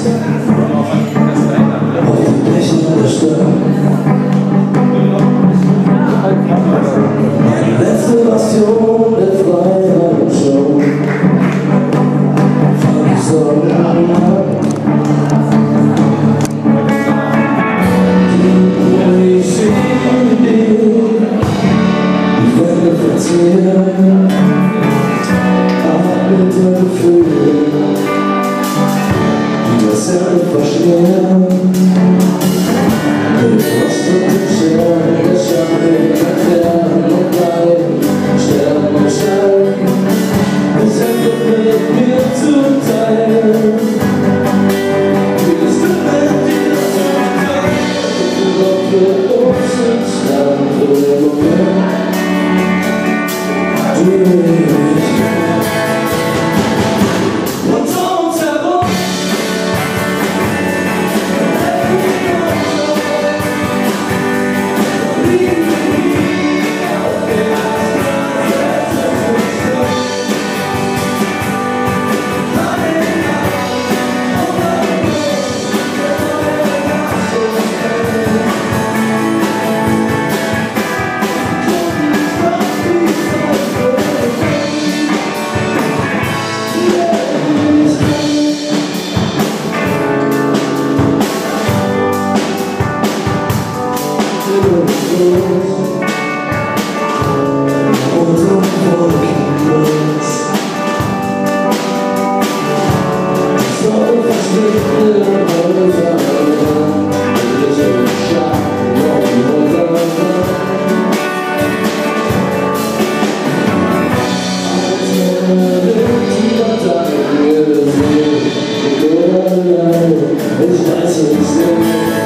auf den Bächen der Stadt. Die letzte Version der Freitag-Show. Fang ich Sorgen an. Die sehen dich, die Wände verzieren, alte Gefühle, die dasselbe verstehen. Der Frost und die Scheren, der Schatten, erklären und bleiben, sterben und scheiden. Es endet mit mir zu teilen. Dieses Moment, dieses Zuteilen, doch für uns entstand der Moment. Und um uns herum ich weiß,